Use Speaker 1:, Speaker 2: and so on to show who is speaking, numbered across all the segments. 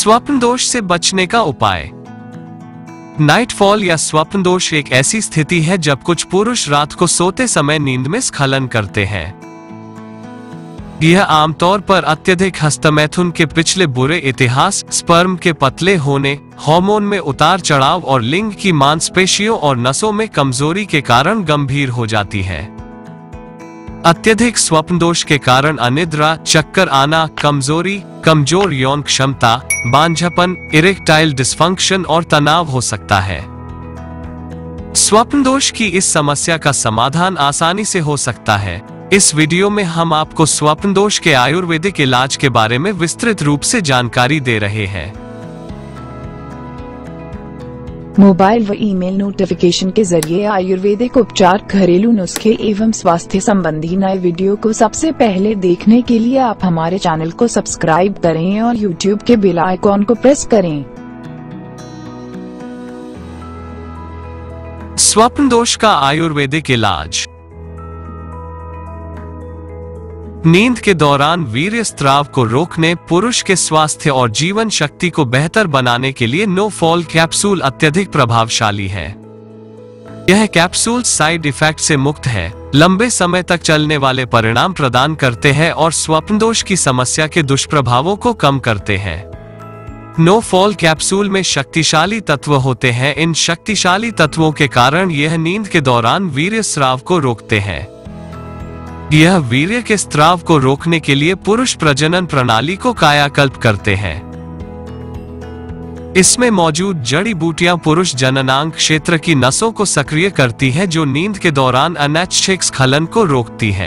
Speaker 1: स्वप्न दोष से बचने का उपाय। नाइटफॉल या स्वप्न दोष एक ऐसी स्थिति है जब कुछ पुरुष रात को सोते समय नींद में स्खलन करते हैं। यह आमतौर पर अत्यधिक हस्तमैथुन के पिछले बुरे इतिहास, स्पर्म के पतले होने, हार्मोन में उतार चढ़ाव और लिंग की मांसपेशियों और नसों में कमजोरी के कारण गंभीर हो जाती है। अत्यधिक स्वप्न दोष के कारण अनिद्रा, चक्कर आना, कमजोरी, कमजोर यौन क्षमता, बांझपन, इरेक्टाइल डिस्फंक्शन और तनाव हो सकता है। स्वप्न दोष की इस समस्या का समाधान आसानी से हो सकता है। इस वीडियो में हम आपको स्वप्न दोष के आयुर्वेदिक इलाज के बारे में विस्तृत रूप से जानकारी दे रहे हैं।
Speaker 2: मोबाइल व ईमेल नोटिफिकेशन के जरिए आयुर्वेदिक उपचार, घरेलू नुस्खे एवं स्वास्थ्य संबंधी नए वीडियो को सबसे पहले देखने के लिए आप हमारे चैनल को सब्सक्राइब करें और यूट्यूब के बेल आइकॉन को प्रेस करें।
Speaker 1: स्वप्न दोष का आयुर्वेदिक इलाज। नींद के दौरान वीर्य स्त्राव को रोकने, पुरुष के स्वास्थ्य और जीवन शक्ति को बेहतर बनाने के लिए नो फॉल कैप्सूल अत्यधिक प्रभावशाली है। यह कैप्सूल साइड इफेक्ट से मुक्त है, लंबे समय तक चलने वाले परिणाम प्रदान करते हैं और स्वप्न दोष की समस्या के दुष्प्रभावों को कम करते हैं। नो फॉल कैप्सूल में शक्तिशाली तत्व होते हैं। इन शक्तिशाली तत्वों के कारण यह नींद के दौरान वीर्य स्राव को रोकते हैं। यह वीर्य के स्त्राव को रोकने के लिए पुरुष प्रजनन प्रणाली को कायाकल्प करते हैं। इसमें मौजूद जड़ी बूटियां पुरुष जननांग क्षेत्र की नसों को सक्रिय करती है, जो नींद के दौरान अनैच्छिक स्खलन को रोकती है।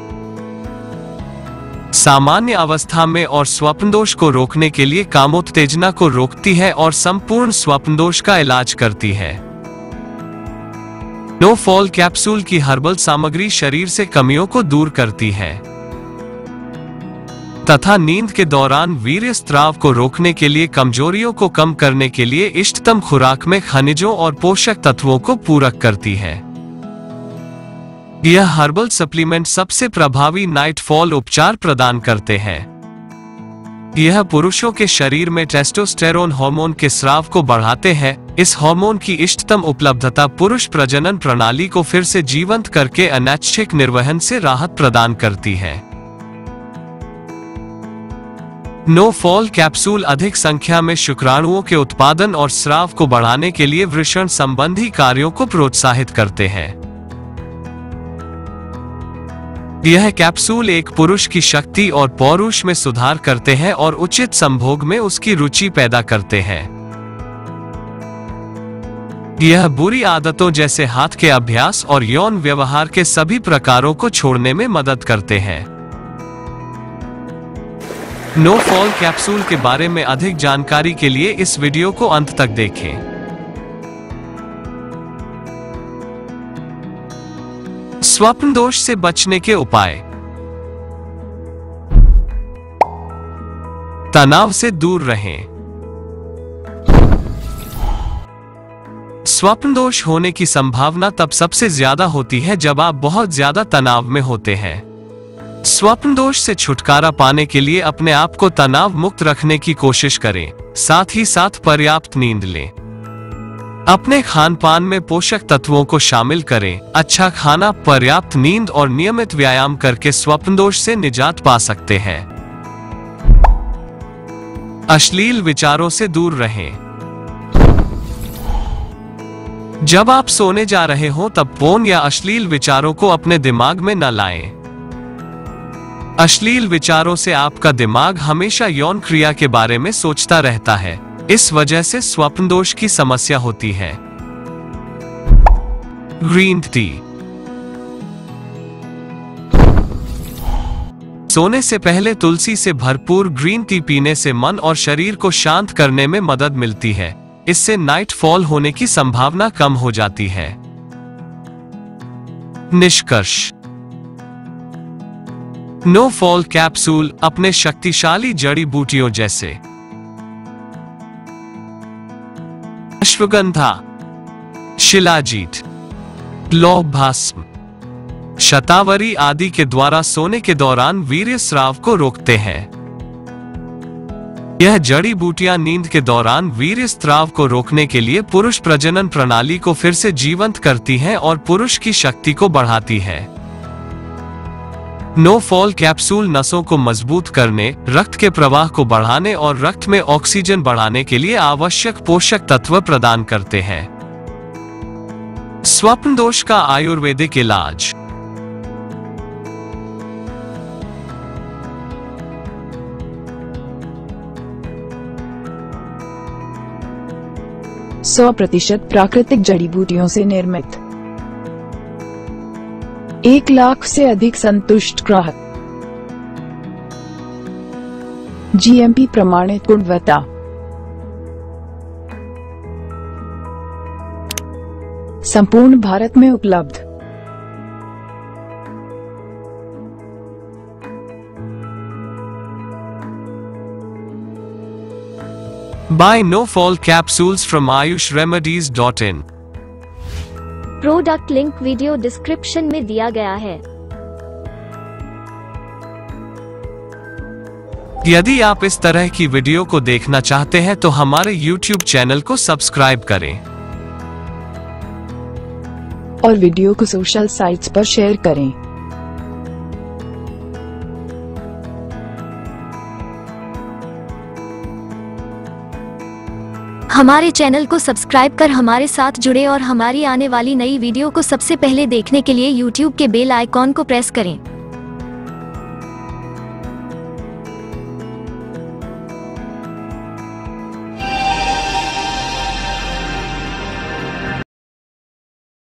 Speaker 1: सामान्य अवस्था में और स्वप्न दोष को रोकने के लिए कामोत्तेजना को रोकती है और संपूर्ण स्वप्न दोष का इलाज करती है। नो फॉल कैप्सूल की हर्बल सामग्री शरीर से कमियों को दूर करती है तथा नींद के दौरान वीर्य स्त्राव को रोकने के लिए कमजोरियों को कम करने के लिए इष्टतम खुराक में खनिजों और पोषक तत्वों को पूरक करती है। यह हर्बल सप्लीमेंट सबसे प्रभावी नाइटफॉल उपचार प्रदान करते हैं। यह पुरुषों के शरीर में टेस्टोस्टेरोन हार्मोन के स्राव को बढ़ाते हैं। इस हार्मोन की इष्टतम उपलब्धता पुरुष प्रजनन प्रणाली को फिर से जीवंत करके अनैच्छिक निर्वहन से राहत प्रदान करती है। नो फॉल कैप्सूल अधिक संख्या में शुक्राणुओं के उत्पादन और स्राव को बढ़ाने के लिए वृषण संबंधी कार्यों को प्रोत्साहित करते हैं। यह कैप्सूल एक पुरुष की शक्ति और पौरुष में सुधार करते हैं और उचित संभोग में उसकी रुचि पैदा करते हैं। यह बुरी आदतों जैसे हाथ के अभ्यास और यौन व्यवहार के सभी प्रकारों को छोड़ने में मदद करते हैं। नो फॉल कैप्सूल के बारे में अधिक जानकारी के लिए इस वीडियो को अंत तक देखें। स्वप्न दोष से बचने के उपाय। तनाव से दूर रहें। स्वप्न दोष होने की संभावना तब सबसे ज्यादा होती है जब आप बहुत ज्यादा तनाव में होते हैं। स्वप्न दोष से छुटकारा पाने के लिए अपने आप को तनाव मुक्त रखने की कोशिश करें, साथ ही साथ पर्याप्त नींद लें। अपने खान पान में पोषक तत्वों को शामिल करें। अच्छा खाना, पर्याप्त नींद और नियमित व्यायाम करके स्वप्न दोष से निजात पा सकते हैं। अश्लील विचारों से दूर रहें। जब आप सोने जा रहे हो तब पोर्न या अश्लील विचारों को अपने दिमाग में न लाएं। अश्लील विचारों से आपका दिमाग हमेशा यौन क्रिया के बारे में सोचता रहता है। इस वजह से स्वप्न दोष की समस्या होती है। Green tea. सोने से पहले तुलसी से भरपूर ग्रीन टी पीने से मन और शरीर को शांत करने में मदद मिलती है। इससे नाइट फॉल होने की संभावना कम हो जाती है। निष्कर्ष। नो फॉल कैप्सूल अपने शक्तिशाली जड़ी बूटियों जैसे अश्वगंधा, शिलाजीत, लौह भस्म, शतावरी आदि के द्वारा सोने के दौरान वीर्य स्राव को रोकते हैं। यह जड़ी बूटियां नींद के दौरान वीर्य स्राव को रोकने के लिए पुरुष प्रजनन प्रणाली को फिर से जीवंत करती हैं और पुरुष की शक्ति को बढ़ाती है। नो फॉल कैप्सूल नसों को मजबूत करने, रक्त के प्रवाह को बढ़ाने और रक्त में ऑक्सीजन बढ़ाने के लिए आवश्यक पोषक तत्व प्रदान करते हैं। स्वप्न दोष का आयुर्वेदिक इलाज।
Speaker 2: सौ प्रतिशत प्राकृतिक जड़ी बूटियों से निर्मित, 1 लाख से अधिक संतुष्ट ग्राहक, जीएमपी प्रमाणित गुणवत्ता, संपूर्ण भारत में उपलब्ध।
Speaker 1: Buy No Fall capsules from ayushremedies.in।
Speaker 3: Product link video description में दिया गया है।
Speaker 1: यदि आप इस तरह की वीडियो को देखना चाहते हैं तो हमारे YouTube चैनल को सब्सक्राइब करें
Speaker 2: और वीडियो को सोशल साइट्स पर शेयर करें।
Speaker 3: हमारे चैनल को सब्सक्राइब कर हमारे साथ जुड़े और हमारी आने वाली नई वीडियो को सबसे पहले देखने के लिए YouTube के बेल आइकॉन को प्रेस करें।